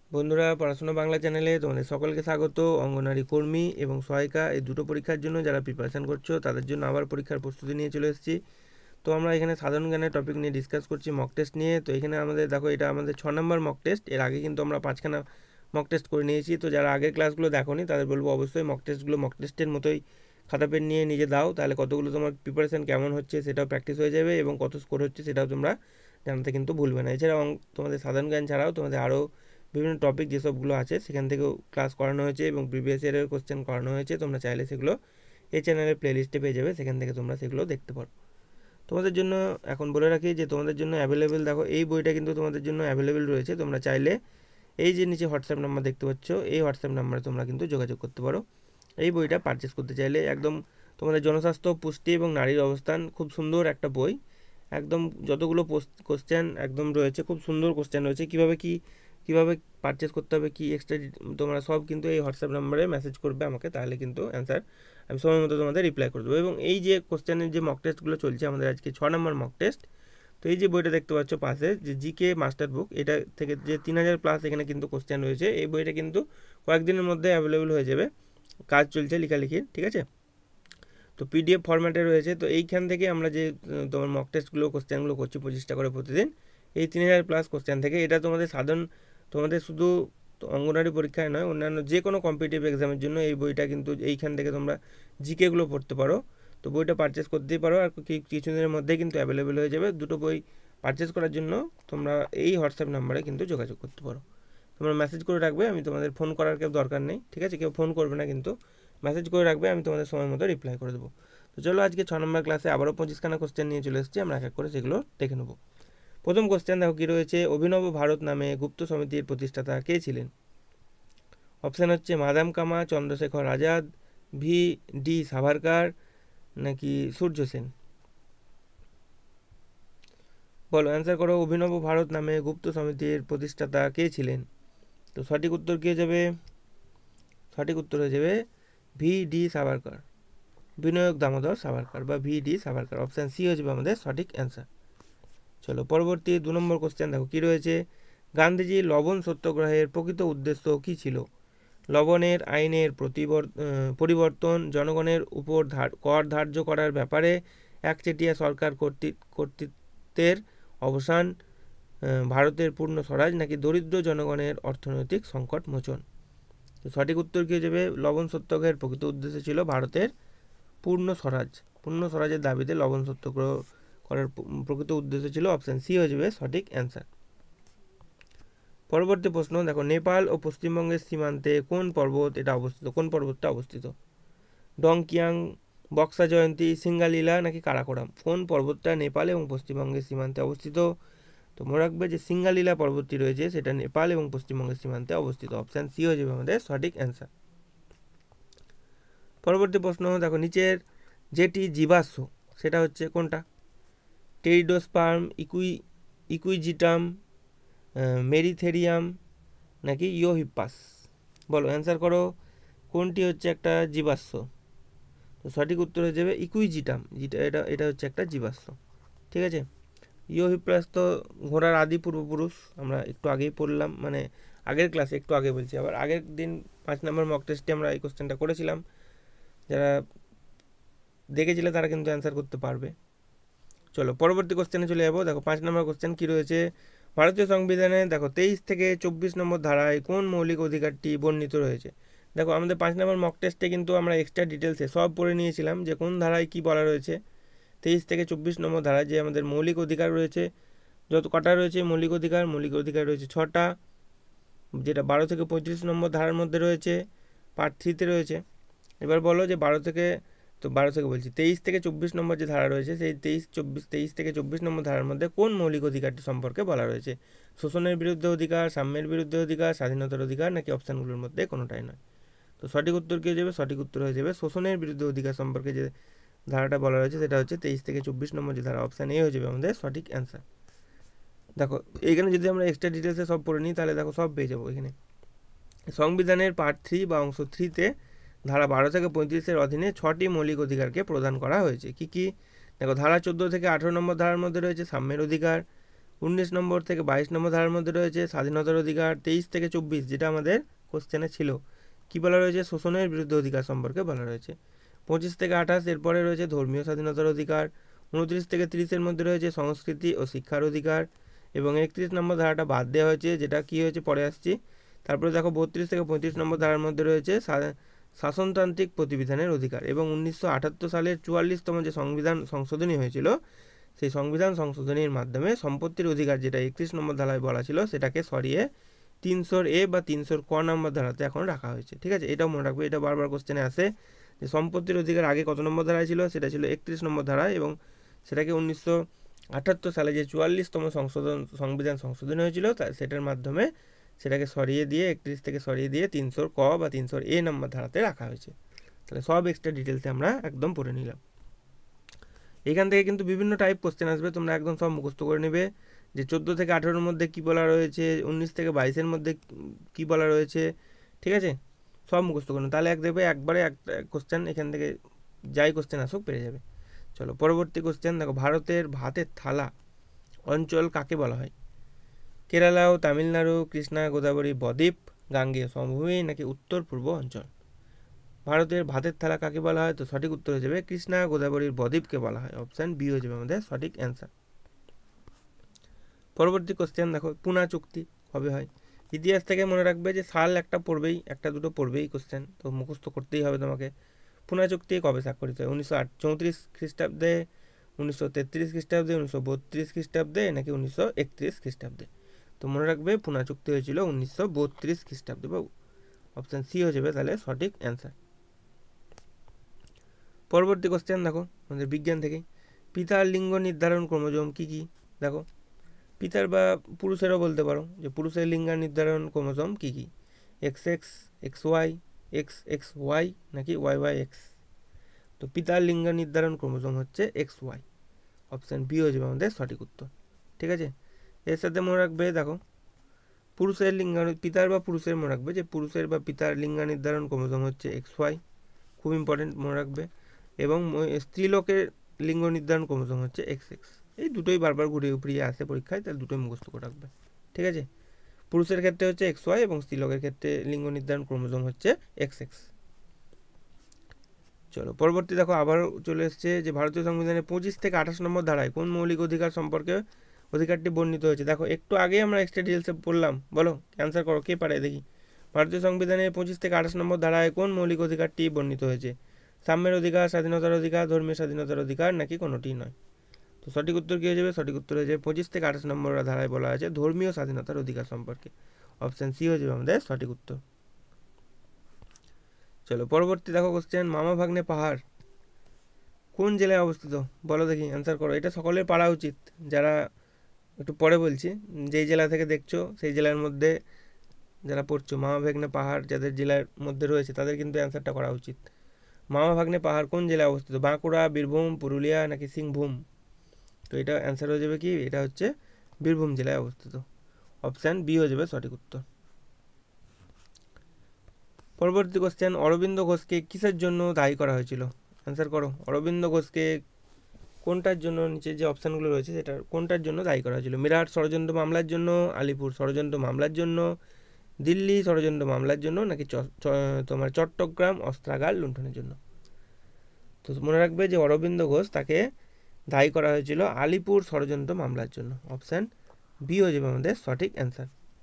বন্ধুরা, পড়াশোনা বাংলা চ্যানেলে তোমাদের সকলকে স্বাগত। অঙ্গনারী কর্মী এবং সহায়িকা এই দুটো পরীক্ষার জন্য যারা প্রিপারেশান করছো তাদের জন্য আবার পরীক্ষার প্রস্তুতি নিয়ে চলে এসেছি। তো আমরা এখানে সাধারণ জ্ঞানের টপিক নিয়ে ডিসকাস করছি, মক টেস্ট নিয়ে। তো এখানে আমাদের দেখো, এটা আমাদের 6 নম্বর মক টেস্ট। এর আগে কিন্তু আমরা 5খানা মক টেস্ট করে নিয়েছি। তো যারা আগের ক্লাসগুলো দেখোনি তাদের বলবো অবশ্যই মক টেস্টের মতোই খাতা পেন নিয়ে নিজে দাও, তাহলে কতগুলো তোমার প্রিপারেশান কেমন হচ্ছে সেটাও প্র্যাকটিস হয়ে যাবে এবং কত স্কোর হচ্ছে সেটাও তোমরা জানতে কিন্তু ভুলবে না। এছাড়াও তোমাদের সাধারণ জ্ঞান ছাড়াও তোমাদের আরও বিভিন্ন টপিক যেসবগুলো আছে সেখান থেকেও ক্লাস করানো হয়েছে এবং প্রিভিয়াস ইয়ারের কোশ্চেন করানো হয়েছে। তোমরা চাইলে সেগুলো এই চ্যানেলের প্লেলিস্টে পেয়ে যাবে, সেখান থেকে তোমরা সেগুলো দেখতে পারো। তোমাদের জন্য এখন বলে রাখি যে তোমাদের জন্য অ্যাভেলেবেল, দেখো এই বইটা কিন্তু তোমাদের জন্য অ্যাভেলেবেল রয়েছে। তোমরা চাইলে এই যে নিচে হোয়াটসঅ্যাপ নাম্বার দেখতে পাচ্ছ, এই হোয়াটসঅ্যাপ নাম্বারে তোমরা কিন্তু যোগাযোগ করতে পারো। এই বইটা পারচেস করতে চাইলে একদম তোমাদের জনস্বাস্থ্য, পুষ্টি এবং নারীর অবস্থান, খুব সুন্দর একটা বই। একদম যতগুলো কোশ্চেন একদম রয়েছে, খুব সুন্দর কোশ্চেন রয়েছে। কীভাবে পারচেস করতে হবে, কি এক্সট্রা তোমরা সব কিন্তু এই হোয়াটসঅ্যাপ নাম্বারে মেসেজ করবে আমাকে, তাহলে কিন্তু অ্যান্সার আমি সময় মতো তোমাদের রিপ্লাই করে দেবো। এবং এই যে কোশ্চেনের যে মক টেস্টগুলো চলছে আমাদের আজকে 6 নম্বর মক টেস্ট। তো এই যে বইটা দেখতে পাচ্ছ পাশে, যে জিকে মাস্টার বুক, এটা থেকে যে 3000+ এখানে কিন্তু কোশ্চেন রয়েছে। এই বইটা কিন্তু কয়েকদিনের মধ্যে অ্যাভেলেবল হয়ে যাবে, কাজ চলছে লেখালেখির, ঠিক আছে। তো পিডিএফ ফরম্যাটে রয়েছে। তো এইখান থেকে আমরা যে তোমার মক টেস্টগুলো কোশ্চেনগুলো করছি 25টা করে প্রতিদিন, এই 3000+ কোশ্চেন থেকে, এটা তোমাদের তোমাদের শুধু অঙ্গনারী পরীক্ষায় নয়, অন্যান্য যে কোনো কম্পিটিটিভ এক্সামের জন্য এই বইটা কিন্তু এইখান থেকে তোমরা জিকেগুলো পড়তে পারো। তো বইটা পারচেস করতেই পারো, আর কিছুদিনের মধ্যেই কিন্তু অ্যাভেলেবেল হয়ে যাবে। দুটো বই পারচেস করার জন্য তোমরা এই হোয়াটসঅ্যাপ নাম্বারে কিন্তু যোগাযোগ করতে পারো। তোমরা মেসেজ করে রাখবে, আমি তোমাদের ফোন করার কেউ দরকার নেই, ঠিক আছে। কেউ ফোন করবে না, কিন্তু মেসেজ করে রাখবে, আমি তোমাদের সময় মতো রিপ্লাই করে দেবো। তো চলো, আজকে 6 নম্বর ক্লাসে আবারও 25খানা কোশ্চেন নিয়ে চলে এসেছি। আমরা এক এক করে সেগুলো দেখে নেব। প্রথম কোশ্চেন দেখো কী রয়েছে, অভিনব ভারত নামে গুপ্ত সমিতির প্রতিষ্ঠাতা কে ছিলেন? অপশান হচ্ছে মাদাম কামা, চন্দ্রশেখর আজাদ, ভি ডি সাভারকার, নাকি সূর্য সেন। বলো, অ্যান্সার করো। অভিনব ভারত নামে গুপ্ত সমিতির প্রতিষ্ঠাতা কে ছিলেন? তো সঠিক উত্তর কে যাবে? সঠিক উত্তর হয়ে যাবে ভি ডি সাভারকার, বিনায়ক দামোদর সাভারকার, বা V D Savarkar. Option C হয়ে যাবে আমাদের সঠিক অ্যান্সার। চলো পরবর্তী 2 নম্বর কোশ্চেন দেখো কী রয়েছে, গান্ধীজির লবণ সত্যাগ্রহের প্রকৃত উদ্দেশ্য কী ছিল? লবণের আইনের পরিবর্তন, জনগণের উপর কর ধার্য করার ব্যাপারে একচেটিয়া সরকার কর্তৃত্বের অবসান, ভারতের পূর্ণ স্বরাজ, নাকি দরিদ্র জনগণের অর্থনৈতিক সংকট মোচন। তো সঠিক উত্তর কী যাবে? লবণ সত্যাগ্রহের প্রকৃত উদ্দেশ্য ছিল ভারতের পূর্ণ স্বরাজের দাবিতে লবণ সত্যাগ্রহ করার প্রকৃত উদ্দেশ্য ছিল। অপশান সি হয়ে যাবে সঠিক অ্যান্সার। পরবর্তী প্রশ্ন দেখো, নেপাল ও পশ্চিমবঙ্গের সীমান্তে কোন পর্বতটা অবস্থিত? ডংকিয়াং, বক্সা জয়ন্তী, সিঙ্গালীলা, নাকি কারাকোরাম। কোন পর্বতটা নেপাল এবং পশ্চিমবঙ্গের সীমান্তে অবস্থিত? তো মনে রাখবে যে সিঙ্গালীলা পর্বতটি রয়েছে, সেটা নেপাল এবং পশ্চিমবঙ্গের সীমান্তে অবস্থিত। অপশান সি হয়ে যাবে আমাদের সঠিক অ্যান্সার। পরবর্তী প্রশ্ন দেখো, নিচের যেটি জীবাশ্ম সেটা হচ্ছে কোনটা? টেরিডোস্পার্ম, ইকুইজিটাম, মেরিথেরিয়াম, নাকি ইওহিপাস। বলো, অ্যান্সার করো, কোনটি হচ্ছে একটা জীবাশ্ম? তো সঠিক উত্তর হয়ে যাবে ইকুইজিটাম, এটা হচ্ছে একটা জীবাশ্ম, ঠিক আছে। ইওহিপাস তো ঘোড়ার আদি পূর্বপুরুষ, আমরা একটু আগেই পড়লাম, মানে আগের ক্লাসে একটু আগে বলছি, আবার আগের দিন 5 নম্বর মক টেস্টে আমরা এই কোশ্চেনটা করেছিলাম। যারা দেখেছিলে তারা কিন্তু অ্যান্সার করতে পারবে। চলো পরবর্তী কোশ্চেনে চলে যাবো। দেখো 5 নম্বর কোশ্চেন কী রয়েছে, ভারতীয় সংবিধানে দেখো 23 থেকে 24 নম্বর ধারায় কোন মৌলিক অধিকারটি বর্ণিত রয়েছে? দেখো আমাদের 5 নম্বর মক টেস্টে কিন্তু আমরা এক্সট্রা ডিটেলসে সব পড়ে নিয়েছিলাম যে কোন ধারায় কি বলা রয়েছে। 23 থেকে 24 নম্বর ধারায় যে আমাদের মৌলিক অধিকার রয়েছে, যত কটা রয়েছে মৌলিক অধিকার রয়েছে 6টা, যেটা 12 থেকে 35 নম্বর ধারার মধ্যে রয়েছে, পার্ট 3-তে রয়েছে। এবার বলো যে 12 থেকে 23 থেকে 24 নম্বর যে ধারা রয়েছে, সেই 23 থেকে 24 নম্বর ধারার মধ্যে কোন মৌলিক অধিকারটি সম্পর্কে বলা রয়েছে? শোষণের বিরুদ্ধে অধিকার, সাম্যের বিরুদ্ধে অধিকার, স্বাধীনতার অধিকার, নাকি অপশানগুলোর মধ্যে কোনোটাই নয়। তো সঠিক উত্তর কী হয়ে যাবে? সঠিক উত্তর হয়ে যাবে শোষণের বিরুদ্ধে অধিকার সম্পর্কে যে ধারাটা বলা রয়েছে সেটা হচ্ছে 23 থেকে 24 নম্বর যে ধারা, অপশান এ হয়ে যাবে আমাদের সঠিক অ্যান্সার। দেখো এইখানে যদি আমরা এক্সট্রা ডিটেলসে সব পড়ে নিই তাহলে দেখো সব পেয়ে যাবো এখানে। সংবিধানের পার্ট 3 বা অংশ 3-তে ধারা 12 থেকে 35-এর অধীনে 6টি মৌলিক অধিকারকে প্রদান করা হয়েছে। কি কি? দেখো ধারা 14 থেকে 18 নম্বর ধারার মধ্যে রয়েছে সাম্যের অধিকার, 19 নম্বর থেকে 22 নম্বর ধারার মধ্যে রয়েছে স্বাধীনতার অধিকার। 23 থেকে 24 যেটা আমাদের কোশ্চেনে ছিল কি বলা রয়েছে, শোষণের বিরুদ্ধে অধিকার সম্পর্কে বলা রয়েছে। 25 থেকে 28 এরপরে রয়েছে ধর্মীয় স্বাধীনতার অধিকার। 29 থেকে 30-এর মধ্যে রয়েছে সংস্কৃতি ও শিক্ষার অধিকার, এবং 31 নম্বর ধারাটা বাদ দেওয়া হয়েছে, যেটা কি হয়েছে পরে আসছি। তারপরে দেখো 32 থেকে 35 নম্বর ধারার মধ্যে রয়েছে শাসনতান্ত্রিক প্রতিবিধানের অধিকার, এবং 1978 সালের 44তম যে সংবিধান সংশোধনী হয়েছিল, সেই সংবিধান সংশোধনীর মাধ্যমে সম্পত্তির অধিকার, যেটা 31 নম্বর ধারায় বলা ছিল, সেটাকে সরিয়ে 300A বা 300ক নম্বর ধারাতে এখন রাখা হয়েছে। ঠিক আছে, এটাও মনে রাখবে, এটা বারবার কোশ্চেনে আসে যে সম্পত্তির অধিকার আগে কত নম্বর ধারায় ছিল, সেটা ছিল 31 নম্বর ধারায়, এবং সেটাকে 1978 সালে যে 44তম সংবিধান সংশোধনী হয়েছিল সেটার মাধ্যমে সেটাকে সরিয়ে দিয়ে 31 থেকে সরিয়ে দিয়ে 300ক বা 300A নম্বর ধারাতে রাখা হয়েছে। তাহলে সব এক্সট্রা ডিটেলসে আমরা একদম পড়ে নিলাম। এখান থেকে কিন্তু বিভিন্ন টাইপ কোশ্চেন আসবে, তোমরা একদম সব মুখস্থ করে নেবে যে 14 থেকে 18-এর মধ্যে কী বলা রয়েছে, 19 থেকে 22-এর মধ্যে কী বলা রয়েছে। ঠিক আছে, সব মুখস্থ করুন, তাহলে দেখবে একবারে একটা কোশ্চেন এখান থেকে যাই কোশ্চেন আসুক পেরে যাবে। চলো পরবর্তী কোশ্চেন দেখো, ভারতের ভাতের থালা অঞ্চল কাকে বলা হয়? কেরালা ও তামিলনাড়ু, কৃষ্ণা গোদাবরী বদ্বীপ, গাঙ্গেয় সমভূমি, নাকি উত্তর পূর্ব অঞ্চল? ভারতের ভাতের থালা কাকে বলা হয়? তো সঠিক উত্তর হয়ে যাবে কৃষ্ণা গোদাবরীর বদ্বীপকে বলা হয়। অপশান বি হয়ে যাবে আমাদের সঠিক অ্যান্সার। পরবর্তী কোশ্চেন দেখো, পুনা চুক্তি কবে হয়? ইতিহাস থেকে মনে রাখবে যে সাল একটা পড়বেই, একটা দুটো পড়বেই কোশ্চেন, তো মুখস্থ করতেই হবে তোমাকে। পুনা চুক্তি কবে স্বাক্ষরিত হয়? 1934 খ্রিস্টাব্দে, 1933 খ্রিস্টাব্দে, 1932 খ্রিস্টাব্দে, নাকি 1931 খ্রিস্টাব্দে? তো মনে রাখবে পুনা চুক্তি হয়েছিল 1932 খ্রিস্টাব্দে, বা অপশান সি হয়ে যাবে তাহলে সঠিক অ্যান্সার। পরবর্তী কোশ্চেন দেখো আমাদের বিজ্ঞান থেকে, পিতার লিঙ্গ নির্ধারণ ক্রোমোজোম কি কি? দেখো পিতার বা পুরুষেরও বলতে পারো যে পুরুষের লিঙ্গ নির্ধারণ ক্রোমোজোম কি কি? XX, XY, XXY, নাকি YYX? তো পিতার লিঙ্গ নির্ধারণ ক্রোমোজোম হচ্ছে XY। অপশান বি হয়ে যাবে আমাদের সঠিক উত্তর। ঠিক আছে, এর সাথে মনে রাখবে দেখো পুরুষের লিঙ্গ, পিতার বা পুরুষের মনে রাখবে যে পুরুষের বা পিতার লিঙ্গ নির্ধারণ ক্রোমোজোম হচ্ছে XY, খুব ইম্পর্টেন্ট মনে রাখবে। এবং স্ত্রীলোকের লিঙ্গ নির্ধারণ ক্রোমোজোম হচ্ছে XX। এই দুটোই বারবার ঘুরিয়ে উপরিয়ে আসে পরীক্ষায়, তাহলে দুটোই মুখস্থ করে রাখবে। ঠিক আছে, পুরুষের ক্ষেত্রে হচ্ছে XY এবং স্ত্রীলোকের ক্ষেত্রে লিঙ্গ নির্ধারণ ক্রোমোজোম হচ্ছে XX। চলো পরবর্তী দেখো, আবার চলে এসছে যে ভারতীয় সংবিধানের 25 থেকে 28 নম্বর ধারায় কোন মৌলিক অধিকার সম্পর্কে অধিকারটি বর্ণিত হয়েছে? দেখো একটু আগেই আমরা এক্সট্রা ডিটেলসে পড়লাম, বলো অ্যান্সার করো, কে পারে দেখি। ভারতীয় সংবিধানের 25 থেকে 28 নম্বর ধারায় কোন মৌলিক অধিকারটি বর্ণিত হয়েছে? সাম্যের অধিকার, স্বাধীনতার অধিকার, ধর্মীয় স্বাধীনতার অধিকার, নাকি কোনোটি নয়? তো সঠিক উত্তর কী হয়ে যাবে? সঠিক উত্তর হয়ে যাবে 25 থেকে 28 নম্বর ধারায় বলা আছে ধর্মীয় স্বাধীনতার অধিকার সম্পর্কে। অপশান সি হয়ে যাবে আমাদের সঠিক উত্তর। চলো পরবর্তী দেখো কোশ্চেন, মামা ভাগ্নে পাহাড় কোন জেলায় অবস্থিত? বলো দেখি, অ্যান্সার করো। এটা সকলের পারা উচিত, যারা একটু পরে বলছি, যেই জেলা থেকে দেখছো সেই জেলার মধ্যে যারা পড়ছো, মামা ভাগ্নে পাহাড় যাদের জেলার মধ্যে রয়েছে তাদের কিন্তু অ্যান্সারটা করা উচিত। মামা ভাগ্নে পাহাড় কোন জেলায় অবস্থিত? বাঁকুড়া, বীরভূম, পুরুলিয়া, নাকি সিংভূম? তো এটা অ্যান্সার হয়ে যাবে কি, এটা হচ্ছে বীরভূম জেলায় অবস্থিত। অপশান বি হয়ে যাবে সঠিক উত্তর। পরবর্তী কোশ্চেন, অরবিন্দ ঘোষকে কিসের জন্য দায়ী করা হয়েছিল? অ্যান্সার করো, অরবিন্দ ঘোষকে কোনটার জন্য, নিচে যে অপশানগুলো রয়েছে সেটা কোনটার জন্য দায়ী করা হয়েছিল? মিরাট ষড়যন্ত্র মামলার জন্য, আলিপুর ষড়যন্ত্র মামলার জন্য, দিল্লি ষড়যন্ত্র মামলার জন্য, নাকি তোমার চট্টগ্রাম অস্ত্রাগার লুণ্ঠনের জন্য? তো মনে রাখবে যে অরবিন্দ ঘোষ তাকে দায়ী করা হয়েছিল আলিপুর ষড়যন্ত্র মামলার জন্য। অপশান বি হয়ে যাবে আমাদের সঠিক অ্যান্সার।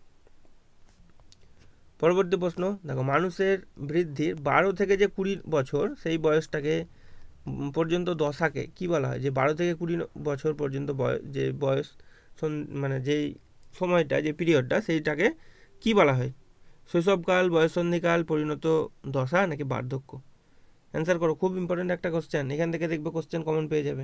পরবর্তী প্রশ্ন দেখো, মানুষের বৃদ্ধির 12 থেকে যে 20 বছর সেই বয়সটাকে পর্যন্ত দশাকে কি বলা হয়? যে 12 থেকে 20 বছর পর্যন্ত যে বয়স, মানে যেই সময়টা, যে পিরিয়ডটা, সেইটাকে কি বলা হয়? শৈশবকাল, বয়ঃসন্ধিকাল, পরিণত দশা, নাকি বার্ধক্য? অ্যান্সার করো, খুব ইম্পর্টেন্ট একটা কোশ্চেন, এখান থেকে দেখবে কোশ্চেন কমন পেয়ে যাবে।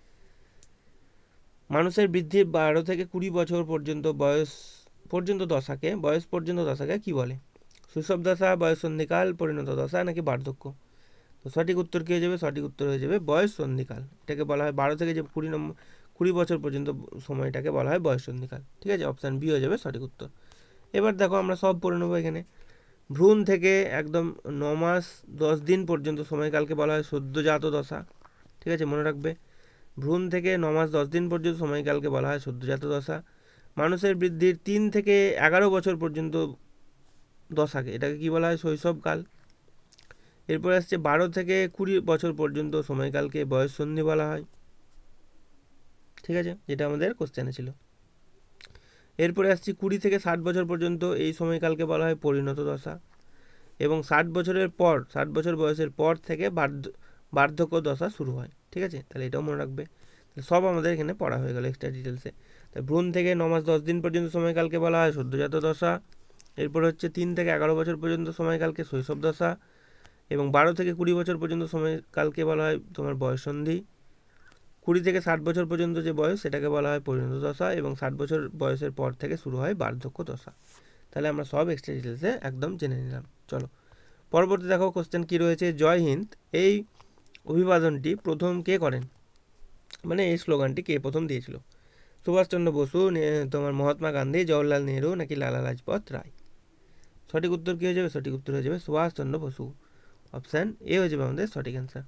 মানুষের বৃদ্ধির 12 থেকে 20 বছর পর্যন্ত বয়স পর্যন্ত দশাকে কি বলে? শৈশব দশা, বয়ঃসন্ধিকাল, পরিণত দশা, নাকি বার্ধক্য? তো সঠিক উত্তর কী হয়ে যাবে? সঠিক উত্তর হয়ে যাবে বয়ঃসন্ধিকাল। এটাকে বলা হয় 12 থেকে যে 20 বছর পর্যন্ত সময়টাকে বলা হয় বয়ঃসন্ধিকাল। ঠিক আছে, অপশান বি হয়ে যাবে সঠিক উত্তর। এবার দেখো আমরা সব পড়ে নেবো এখানে। ভ্রূণ থেকে একদম 9 মাস 10 দিন পর্যন্ত সময়কালকে বলা হয় সদ্যজাত দশা। ঠিক আছে, মনে রাখবে ভ্রূণ থেকে 9 মাস 10 দিন পর্যন্ত সময়কালকে বলা হয় সদ্যজাত দশা। মানুষের বৃদ্ধির 3 থেকে 11 বছর পর্যন্ত দশাকে, এটাকে কি বলা হয়? শৈশবকাল। এরপর আসছে 12 থেকে 20 বছর পর্যন্ত সময়কালকে বয়ঃসন্ধি বলা হয়। ঠিক আছে, যেটা আমাদের কোশ্চেনে ছিল। এরপরে আসছি 20 থেকে 60 বছর পর্যন্ত এই সময়কালকে বলা হয় পরিণত দশা। এবং 60 বছর বয়সের পর থেকে বার্ধক্য দশা শুরু হয়। ঠিক আছে, তাহলে এটাও মনে রাখবে। সব আমাদের এখানে পড়া হয়ে গেল এক্সট্রা ডিটেলসে। তাই ভ্রূণ থেকে 9 মাস 10 দিন পর্যন্ত সময়কালকে বলা হয় সদ্যজাত দশা। এরপর হচ্ছে 3 থেকে 11 বছর পর্যন্ত সময়কালকে শৈশব দশা। এবং 12 থেকে 20 বছর পর্যন্ত সময়কালকে বলা হয় তোমার বয়ঃসন্ধি। 20 থেকে 60 বছর পর্যন্ত যে বয়স, সেটাকে বলা হয় পরিণত দশা। এবং 60 বছর বয়সের পর থেকে শুরু হয় বার্ধক্য দশা। তাহলে আমরা সব এক্সট্রা ডিটেলসে একদম জেনে নিলাম। চলো পরবর্তী দেখো কোশ্চেন কি রয়েছে। জয় হিন্দ এই অভিবাদনটি প্রথম কে করেন? মানে এই স্লোগানটি কে প্রথম দিয়েছিল? সুভাষচন্দ্র বসু, তোমার মহাত্মা গান্ধী, জওহরলাল নেহরু, নাকি লালা লাজপত রায়? সঠিক উত্তর কী হয়ে যাবে? সঠিক উত্তর হয়ে যাবে সুভাষচন্দ্র বসু। অপশান এ হয়ে যাবে আমাদের সঠিক অ্যান্সার।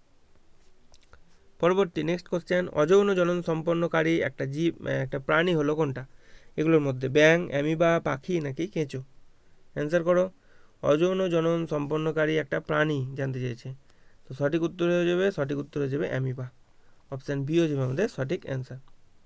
পরবর্তী নেক্সট কোশ্চেন, অযৌন জনন সম্পন্নকারী একটা প্রাণী হলো কোনটা? এগুলোর মধ্যে ব্যাং, অ্যামিবা, পাখি, নাকি কেঁচো? অ্যান্সার করো। অযৌন জনন সম্পন্নকারী একটা প্রাণী জানতে চেয়েছে, তো সঠিক উত্তর হয়ে যাবে অ্যামিবা। অপশান বি হয়ে যাবে আমাদের সঠিক অ্যান্সার।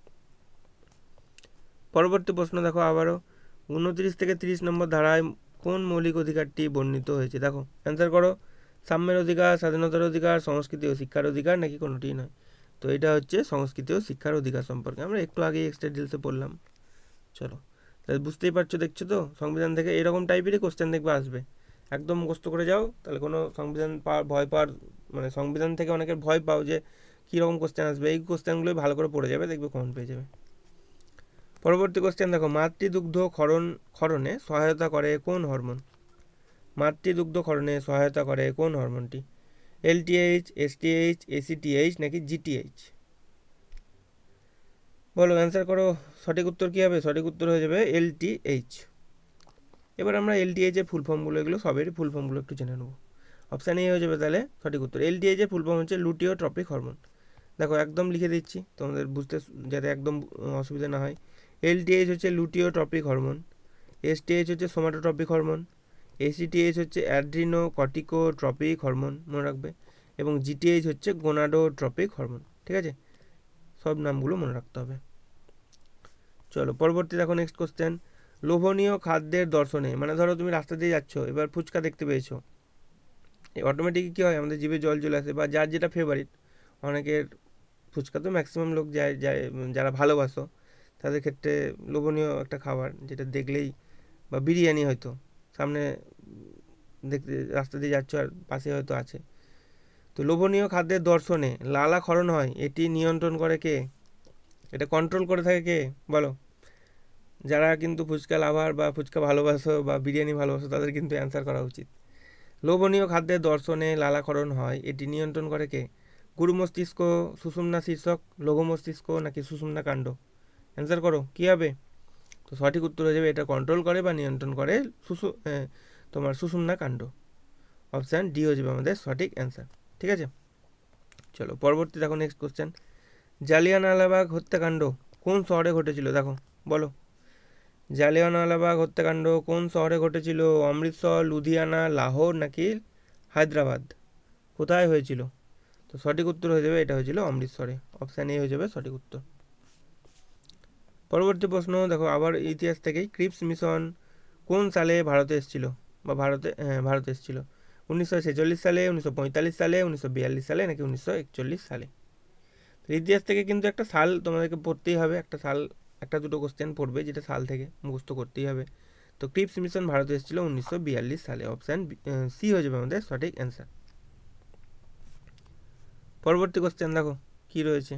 পরবর্তী প্রশ্ন দেখো আবারও, 29 থেকে 30 নম্বর ধারায় কোন মৌলিক অধিকারটি বর্ণিত হয়েছে? দেখো অ্যান্সার করো। সাম্যের অধিকার, স্বাধীনতার অধিকার, সংস্কৃতি ও শিক্ষার অধিকার, নাকি কোনোটিই নয়? তো এটা হচ্ছে সংস্কৃতি ও শিক্ষার অধিকার সম্পর্কে আমরা একটু আগেই এক্সট্রা ডিটেলসে পড়লাম। চলো তাহলে বুঝতেই পারছো, দেখছো তো সংবিধান থেকে এরকম টাইপেরই কোশ্চেন দেখবে আসবে। একদম মুখস্থ করে যাও, তাহলে কোনো ভয় পাওয়ার মানে সংবিধান থেকে অনেকের ভয় পাও যে কীরকম কোশ্চেন আসবে, এই কোশ্চেনগুলোই ভালো করে পড়ে যাবে, দেখবে কমন পেয়ে যাবে। পরবর্তী কোশ্চেন দেখো, মাতৃদুগ্ধ ক্ষরণে সহায়তা করে কোন হরমোন? মাতৃদুগ্ধ ক্ষরণে সহায়তা করে কোন হরমোনটি? LTH, STH, ACTH, নাকি GTH? বলো অ্যান্সার করো। সঠিক উত্তর কী হবে? সঠিক উত্তর হয়ে যাবে LTH। এবার আমরা LTH এর ফুল ফর্মগুলো, এগুলো সবেরই ফুল ফর্মগুলো একটু জেনে নেবো। অপশান এ হয়ে যাবে তাহলে সঠিক উত্তর। LTH এর ফুল ফর্ম হচ্ছে লুটিওট্রপিক হরমোন। দেখো একদম লিখে দিচ্ছি তোমাদের বুঝতে, যাতে একদম অসুবিধা না হয়। LTH হচ্ছে লুটিওট্রপিক হরমোন, STH হচ্ছে সোমাটোট্রপিক হরমোন, ACTH হচ্ছে অ্যাড্রিনোকর্টিকোট্রপিক হরমোন, মনে রাখবে, এবং GTH হচ্ছে গোনাডোট্রপিক হরমোন। ঠিক আছে, সব নামগুলো মনে রাখতে হবে। চলো পরবর্তী দেখো নেক্সট কোশ্চেন, লোভনীয় খাদ্যের দর্শনে, মানে ধরো তুমি রাস্তা দিয়ে যাচ্ছ, এবার ফুচকা দেখতে পেয়েছো, অটোমেটিক কী হয় আমাদের জিভে জল চলে আসে, বা যার যেটা ফেভারিট। অনেকের ফুচকা তো ম্যাক্সিমাম লোক যায় যারা ভালোবাসো তাদের ক্ষেত্রে লোভনীয় একটা খাবার, যেটা দেখলেই, বা বিরিয়ানি হয়তো সামনে দেখতে রাস্তা দিয়ে যাচ্ছ আর পাশে হয়তো আছে। তো লোভনীয় খাদ্যের দর্শনে লালা ক্ষরণ হয়, এটি নিয়ন্ত্রণ করে কে? এটা কন্ট্রোল করে থাকে কে বলো? যারা কিন্তু ফুচকা লাভার বা ফুচকা ভালোবাসো বা বিরিয়ানি ভালোবাসো তাদের কিন্তু অ্যান্সার করা উচিত। লোভনীয় খাদ্যের দর্শনে লালাক্ষরণ হয়, এটি নিয়ন্ত্রণ করে কে? গুরু মস্তিষ্ক, সুষুম্না শীর্ষক, লঘু মস্তিষ্ক, নাকি সুষুম্না কাণ্ড? অ্যান্সার করো কী হবে? তো সঠিক উত্তর হয়ে যাবে এটা কন্ট্রোল করে বা নিয়ন্ত্রণ করে তোমার সুষুম্না কাণ্ড। অপশান ডি হয়ে যাবে আমাদের সঠিক অ্যান্সার। ঠিক আছে, চলো পরবর্তী দেখো নেক্সট কোশ্চেন, জালিয়ানওয়ালাবাগ হত্যাকাণ্ড কোন শহরে ঘটেছিল? দেখো বলো, জালিয়ানওয়ালাবাগ হত্যাকাণ্ড কোন শহরে ঘটেছিল? অমৃতসর, লুধিয়ানা, লাহোর, নাকি হায়দ্রাবাদ? কোথায় হয়েছিল? তো সঠিক উত্তর হয়ে যাবে এটা হয়েছিল অমৃতসরে। অপশান এ হয়ে যাবে সঠিক উত্তর। পরবর্তী প্রশ্ন দেখো আবার ইতিহাস থেকেই, ক্রিপস মিশন কোন সালে ভারতে এসেছিল, বা ভারতে এসেছিল? 1946 সালে, 1945 সালে, 1942 সালে, নাকি 1941 সালে? ইতিহাস থেকে কিন্তু একটা সাল তোমাদেরকে পড়তেই হবে, একটা সাল, একটা দুটো কোশ্চেন পড়বে যেটা সাল থেকে মুখস্থ করতেই হবে। তো ক্রিপস মিশন ভারতে এসেছিল 1942 সালে। অপশান সি হয়ে যাবে আমাদের সঠিক অ্যান্সার। পরবর্তী কোশ্চেন দেখো কি রয়েছে,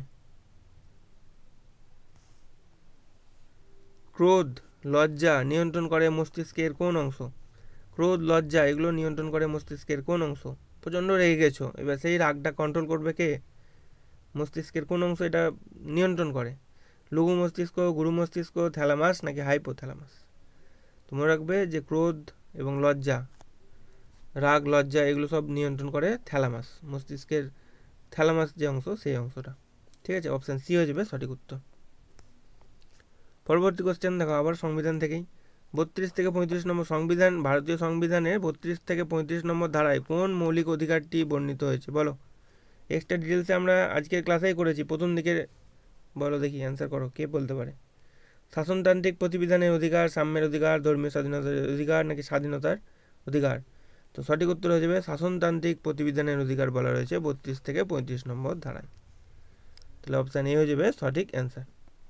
ক্রোধ, লজ্জা নিয়ন্ত্রণ করে মস্তিষ্কের কোন অংশ? ক্রোধ, লজ্জা এগুলো নিয়ন্ত্রণ করে মস্তিষ্কের কোন অংশ? প্রচণ্ড রেগে গেছো, এবার সেই রাগটা কন্ট্রোল করবে কে? মস্তিষ্কের কোন অংশ এটা নিয়ন্ত্রণ করে? লঘু মস্তিষ্ক, গুরু মস্তিষ্ক, থ্যালামাস, নাকি হাইপোথ্যালামাস? তোমরা রাখবে যে ক্রোধ এবং লজ্জা, রাগ, লজ্জা এগুলো সব নিয়ন্ত্রণ করে থ্যালামাস, মস্তিষ্কের থ্যালামাস যে অংশ সেই অংশটা। ঠিক আছে, অপশান সি হয়ে যাবে সঠিক উত্তর। পরবর্তী কোশ্চেন দেখো আবার সংবিধান থেকেই 32 থেকে 35 নম্বর সংবিধান, ভারতীয় সংবিধানের 32 থেকে 35 নম্বর ধারায় কোন মৌলিক অধিকারটি বর্ণিত হয়েছে বলো। এক্সট্রা ডিটেলসে আমরা আজকের ক্লাসেই করেছি, প্রথম দিকে বলো দেখি, অ্যান্সার করো, কে বলতে পারে। শাসনতান্ত্রিক প্রতিবিধানের অধিকার, সাম্যের অধিকার, ধর্মীয় স্বাধীনতার অধিকার নাকি স্বাধীনতার অধিকার। তো সঠিক উত্তর হয়ে যাবে শাসনতান্ত্রিক প্রতিবিধানের অধিকার বলা রয়েছে 32 থেকে 35 নম্বর ধারায়। তাহলে অপশান এ হয়ে যাবে সঠিক অ্যান্সার।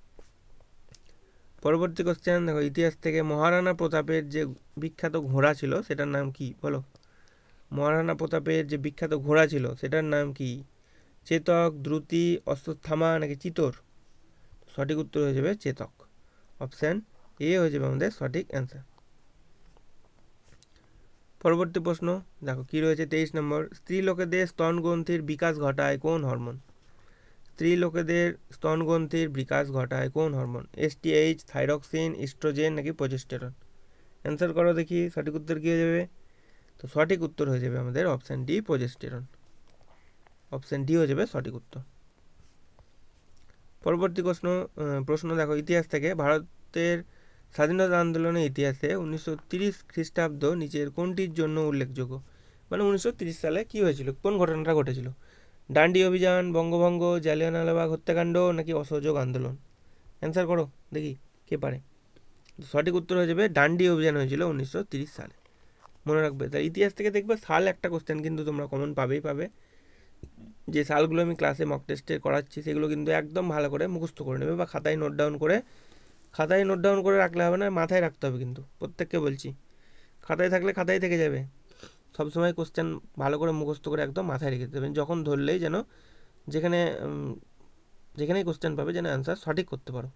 পরবর্তী কোশ্চেন দেখো ইতিহাস থেকে মহারানা প্রতাপের যে বিখ্যাত ঘোড়া ছিল সেটার নাম কি বলো। মহারানা প্রতাপের যে বিখ্যাত ঘোড়া ছিল সেটার নাম কি? চেতক, দ্রুতি, অশ্বত্থামা নাকি চিতর। সঠিক উত্তর হয়ে যাবে চেতক। অপশান এ হয়ে যাবে আমাদের সঠিক অ্যান্সার। পরবর্তী প্রশ্ন দেখো কি রয়েছে 23 নম্বর, স্ত্রী লোকেদের স্তনগ্রন্থির বিকাশ ঘটায় কোন হরমোন। স্ত্রী লোকেদের স্তনগ্রন্থির বিকাশ ঘটায় কোন হরমোন? এসটিএইচ, থাইরক্সিন, ইস্ট্রোজেন নাকি প্রজেস্টেরন। অ্যান্সার করো দেখি, সঠিক উত্তর কী হয়ে যাবে। তো সঠিক উত্তর হয়ে যাবে আমাদের option D, progesterone. Option D হয়ে যাবে সঠিক উত্তর। পরবর্তী প্রশ্ন দেখো ইতিহাস থেকে ভারতের স্বাধীনতা আন্দোলনের ইতিহাসে 1930 খ্রিস্টাব্দ নিচের কোনটির জন্য উল্লেখযোগ্য। মানে 1930 সালে কি হয়েছিল, কোন ঘটনাটা ঘটেছিল? ডান্ডি অভিযান, বঙ্গভঙ্গ, জালিয়ানওয়ালাবাগ হত্যাকাণ্ড নাকি অসহযোগ আন্দোলন। অ্যান্সার করো দেখি কে পারে। সঠিক উত্তর হয়ে যাবে ডান্ডি অভিযান হয়েছিল 1930 সালে। মনে রাখবে, তাই ইতিহাস থেকে দেখবে সাল একটা কোশ্চেন কিন্তু তোমরা কমন পাবেই পাবে। যে সালগুলো আমি ক্লাসে মক টেস্টে করাচ্ছি সেগুলো কিন্তু একদম ভালো করে মুখস্থ করে নেবে বা খাতায় নোট ডাউন করে রাখলে হবে না, মাথায় রাখতে হবে কিন্তু, প্রত্যেককে বলছি। খাতায় থাকলে খাতায় থেকে যাবে, সবসময় কোশ্চেন ভালো করে মুখস্থ করে একদম মাথায় রেখে দেবেন, যখন ধরলেই যেন যেখানেই কোশ্চেন পাবে যেন অ্যান্সার সঠিক করতে পারো।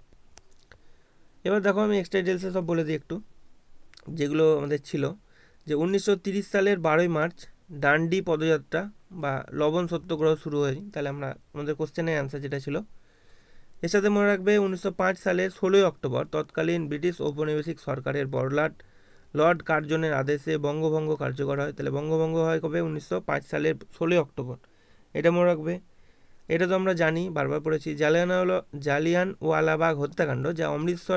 এবার দেখো আমি এক্সট্রা ডিটেলসে সব বলে দিই একটু, যেগুলো আমাদের ছিল। যে 1930 সালের 12ই মার্চ ডান্ডি পদযাত্রা বা লবণ সত্যাগ্রহ শুরু হয়। তাহলে আমাদের কোশ্চেনের অ্যান্সার যেটা ছিল, এর সাথে মনে রাখবে 1905 সালের 16ই অক্টোবর তৎকালীন ব্রিটিশ ঔপনিবেশিক সরকারের লর্ড কার্জনের আদেশে বঙ্গভঙ্গ কার্যকর হয়। তাহলে বঙ্গভঙ্গ হয় কবে? 1905 সালের 16ই অক্টোবর। এটা মনে রাখবে। এটা তো আমরা জানি, বারবার পড়েছি। জালিয়ানওয়ালাবাগ হত্যাকাণ্ড, যা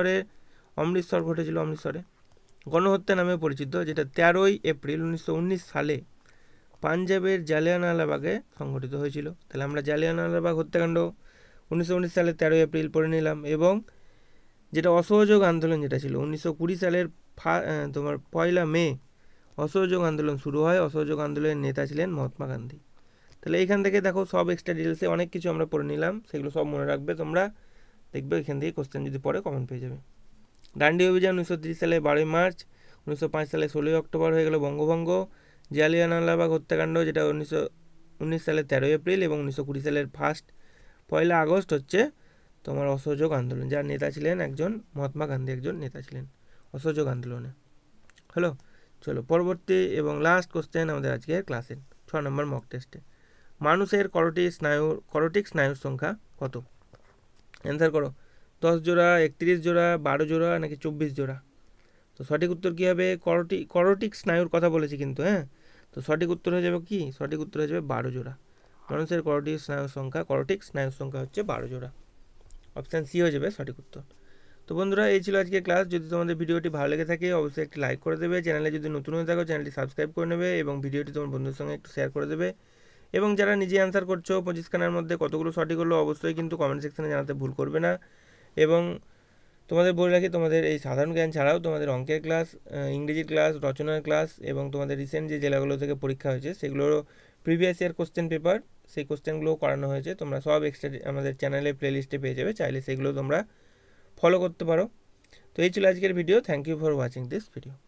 অমৃতসর ঘটেছিল, অমৃতসরে গণহত্যা নামে পরিচিত, যেটা 13ই এপ্রিল 1919 সালে পাঞ্জাবের জালিয়ানওয়ালাবাগে সংঘটিত হয়েছিল। তাহলে আমরা জালিয়ানওয়ালাবাগ হত্যাকাণ্ড 1919 সালের 13ই এপ্রিল পড়ে নিলাম। এবং যেটা অসহযোগ আন্দোলন যেটা ছিল 1920 সালের তোমার 1 মে অসহযোগ আন্দোলন শুরু হয়। অসহযোগ আন্দোলনের নেতা ছিলেন মহাত্মা গান্ধী। তাহলে এইখান থেকে দেখো সব এক্সট্রা ডিটেলসে অনেক কিছু আমরা পড়ে নিলাম, সেগুলো সব মনে রাখবে তোমরা, দেখবে এখান থেকে কোশ্চেন যদি পড়ে কমন পেয়ে যাবে। ডান্ডি অভিযান 1930 সালে 12ই মার্চ, 1905 সালে 16ই অক্টোবর হয়ে গেল বঙ্গভঙ্গ। জালিয়ানওয়ালাবাগ হত্যাকাণ্ড যেটা 1919 সালের 13ই এপ্রিল এবং 1920 সালের 1 আগস্ট হচ্ছে তোমার অসহযোগ আন্দোলন, যার নেতা ছিলেন একজন মহাত্মা গান্ধী, একজন নেতা ছিলেন অসহযোগ আন্দোলনে। হলো, চলো পরবর্তী এবং লাস্ট কোশ্চেন আমাদের আজকের ক্লাসের 6 নম্বর মক টেস্টে। মানুষের করটিক স্নায়ুর সংখ্যা কত? অ্যান্সার করো। 10 জোড়া, 31 জোড়া, 12 জোড়া নাকি 24 জোড়া। তো সঠিক উত্তর কী হবে? করটিক স্নায়ুর কথা বলেছি কিন্তু, হ্যাঁ। তো সঠিক উত্তর হয়ে যাবে কি? সঠিক উত্তর হয়ে যাবে 12 জোড়া। মানুষের করটিক স্নায়ুর সংখ্যা হচ্ছে 12 জোড়া। অপশান সি হয়ে যাবে সঠিক উত্তর। তো বন্ধুরা, এই ছিল আজকের ক্লাস। যদি তোমাদের ভিডিওটি ভালো লেগে থাকে অবশ্যই একটি লাইক করে দেবে। চ্যানেলে যদি নতুন হয়ে থাকো চ্যানেলটি সাবস্ক্রাইব করে নেবে এবং ভিডিওটি তোমার বন্ধুদের সঙ্গে একটু শেয়ার করে দেবে। এবং যারা নিজে অ্যান্সার করছো 25 খানার মধ্যে কতগুলো সঠিক হলো অবশ্যই কিন্তু কমেন্ট সেকশনে জানাতে ভুল করবে না। এবং তোমাদের বলে রাখি, তোমাদের এই সাধারণ জ্ঞান ছাড়াও তোমাদের অঙ্কের ক্লাস, ইংরেজির ক্লাস, রচনার ক্লাস এবং তোমাদের রিসেন্ট যে জেলাগুলো থেকে পরীক্ষা হয়েছে সেগুলোরও প্রিভিয়াস ইয়ার কোশ্চেন পেপার, সেই কোশ্চেনগুলোও করানো হয়েছে। তোমরা সব এক্সট্রা আমাদের চ্যানেলে প্লেলিস্টে পেয়ে যাবে, চাইলে সেগুলো তোমরা ফলো করতে পারো। তো এই ছিল আজকের video. Thank you for watching this video.